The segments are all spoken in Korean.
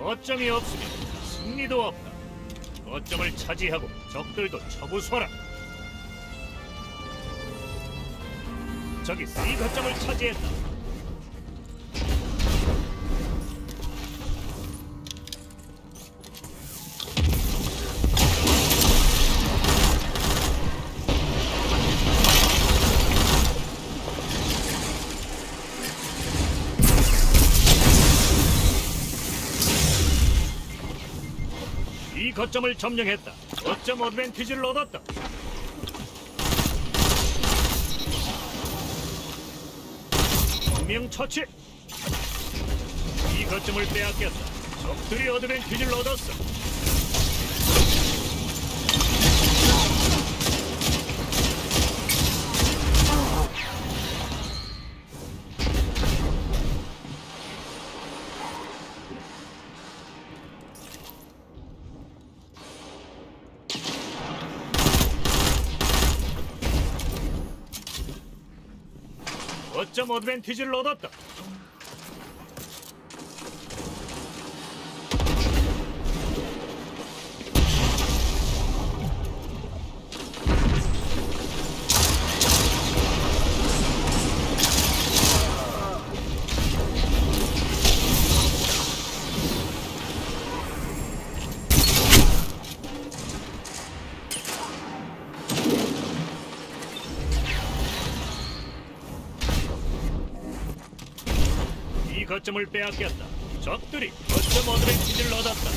거점이 없으면 승리도 없다. 거점을 차지하고 적들도 처부수하라. 적이 C 거점을 차지했다. 이 거점을 점령했다. 거점 어드밴티지를 얻었다. 명 처치. 이 거점을 빼앗겼다. 적들이 어드밴티지를 얻었어. 거점 어드밴티지를 얻었다. 이 거점을 빼앗겼다. 적들이 거점 어드밴티지를 얻었다.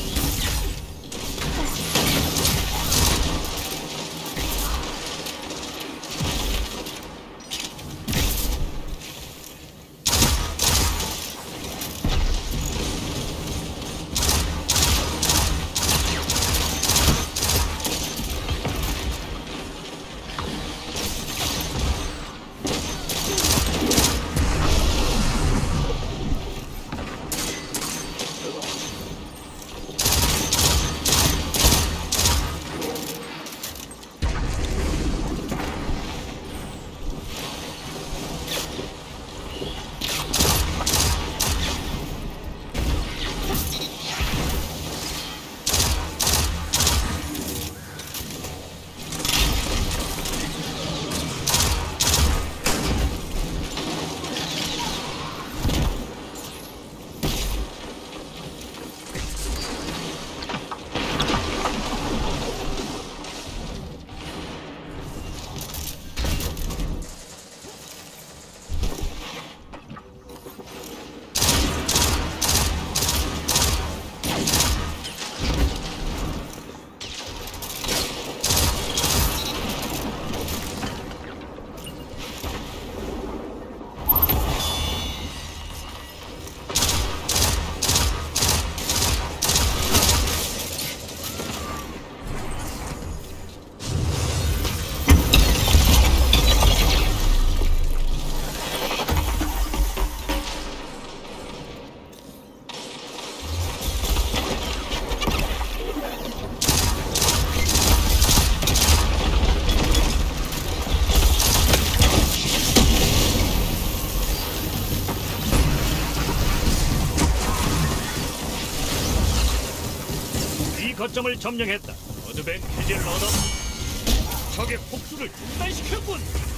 거점을 점령했다. 어드밴티지를 얻어 적의 폭주를 중단시켰군.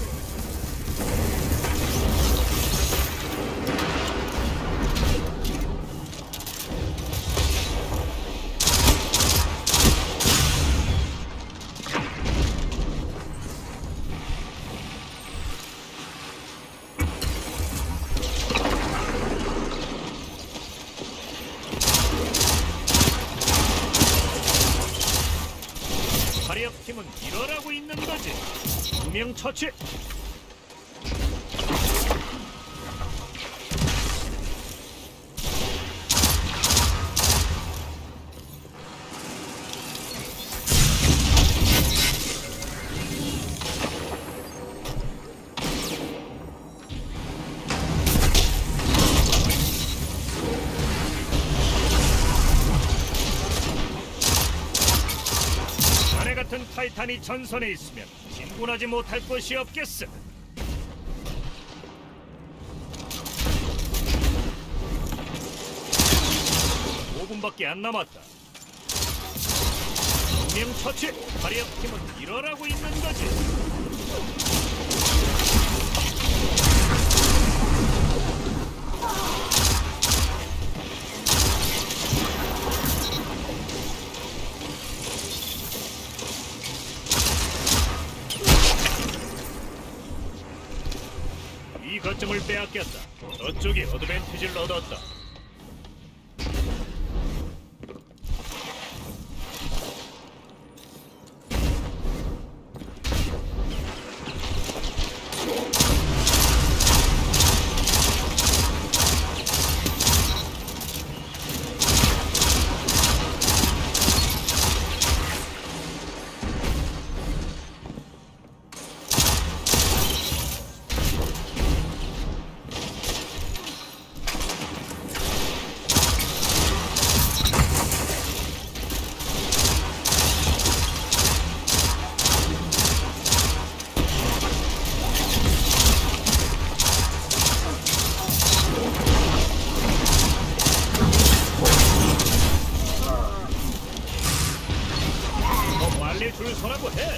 팀은 일어나고 있는 거지. 두명 처치. 같은 타이탄이 전선에 있으면 진군하지 못할 곳이 없겠어. 5분 번밖에 안 남았다. 명 처치. 화력 팀은 일어나고 있는 거지. 이 거점을 빼앗겼다. 저쪽이 어드밴티지를 얻었다. 줄 서라고 해.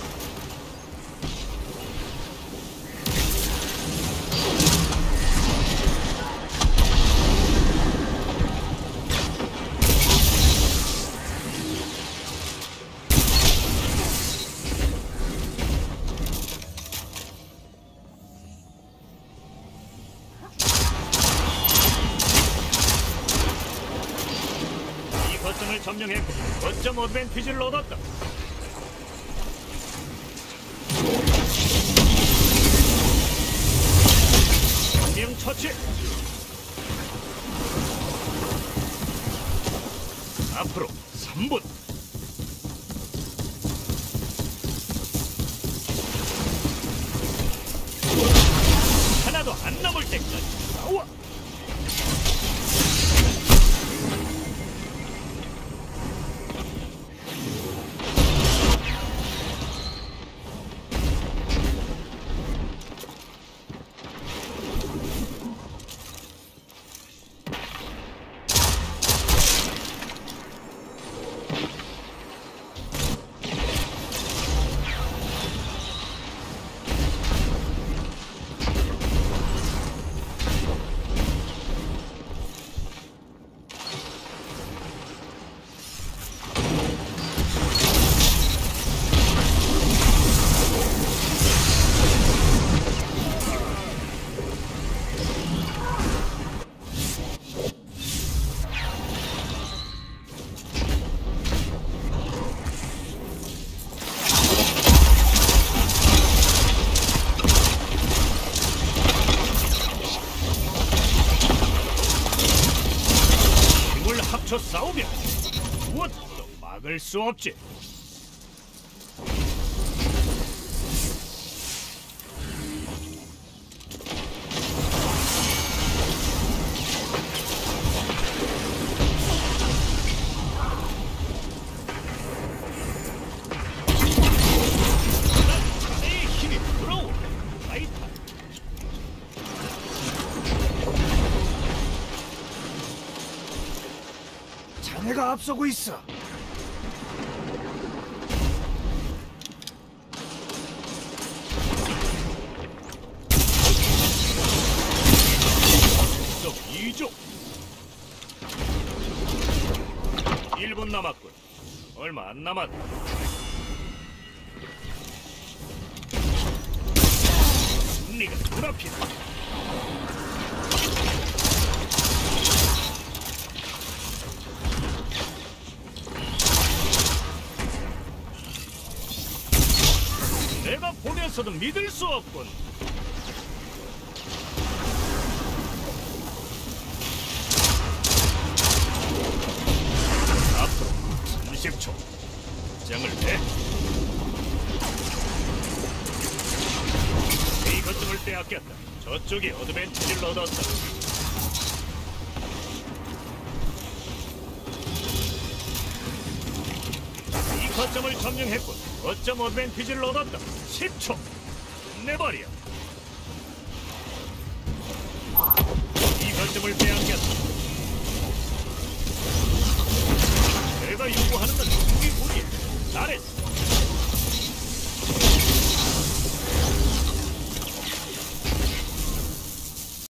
이 거점을 점령했고 거점 어드밴티지를 얻었다. 명 처치. 앞으로 3분. 하나도 안 남을 때까지 싸워. 합쳐 싸우면 무엇도 막을 수 없지. 자네의 힘이 부러워. 타이탄. 자네가 앞서고 있어. 또 2조. 1분 남았군. 얼마 안 남았다. 승리가 눈앞이다. 내가 보면서도 믿을 수 없군. 앞으로 30초. 장을 내. 이 거점을 빼앗겼다. 저쪽이 어드밴티지를 얻었다. 이 거점을 점령했군. 거점 어드밴티지를 얻었다. 10초. 내버려. 이 거점을 빼앗겼다.